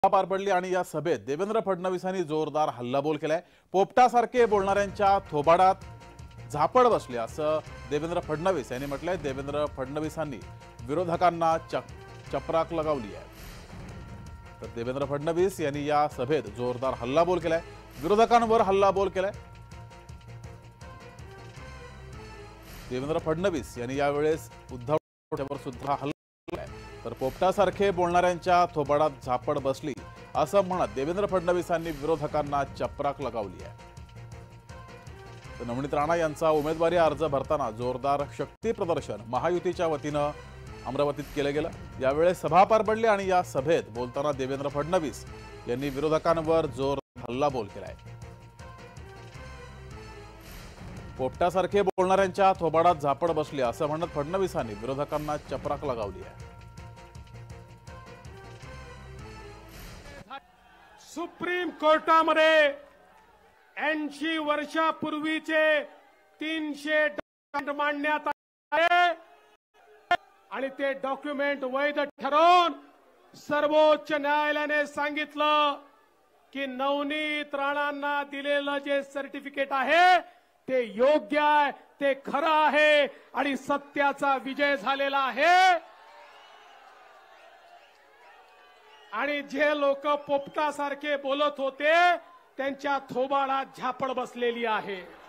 पार पडली आणि या सभेत देवेंद्र फडणवीसांनी जोरदार हल्लाबोल केलाय। पोपटासारखे बोलणाऱ्यांच्या थोबाडात झापड बसली असं देवेंद्र फडणवीस यांनी म्हटलंय। देवेंद्र फडणवीसांनी विरोधकांना चपराक लगावली आहे। तर देवेंद्र फडणवीस यांनी या सभेत जोरदार हल्लाबोल केलाय, विरोधकांवर हल्लाबोल केलाय। देवेंद्र फडणवीस यांनी यावेळेस उद्धव ठाकरेंवर सुद्धा हल्ला केलाय। तर पोपटासारखे बोलणाऱ्यांच्या थोबाडात झापड बसली असं म्हणत देवेंद्र फडणवीसांनी विरोधकांना चपराक लगावली आहे। तर नवनीत राणा यांचा उमेदवारी अर्ज भरताना जोरदार शक्ती प्रदर्शन महायुतीच्या वतीनं अमरावतीत केलं गेलं। यावेळेस सभा पार पडली आणि या सभेत बोलताना देवेंद्र फडणवीस यांनी विरोधकांवर जोरदार हल्लाबोल केलाय। पोपटासारखे बोलणाऱ्यांच्या थोबाडात झापड बसली असं म्हणत फडणवीसांनी विरोधकांना चपराक लगावली आहे। सुप्रीम कोर्टामध्ये 80 वर्षापूर्वीचे 300 डॉक्युमेंट मांडण्यात आले आणि ते डॉक्युमेंट वैध ठरवून सर्वोच्च न्यायालयाने सांगितलं की नवनीत राणांना दिलेलं जे सर्टिफिकेट आहे ते योग्य आहे, ते खरं आहे आणि सत्याचा विजय झालेला आहे। आणि जे लोक पोपटासारखे बोलत होते त्यांच्या थोबाडात झापड बसलेली आहे।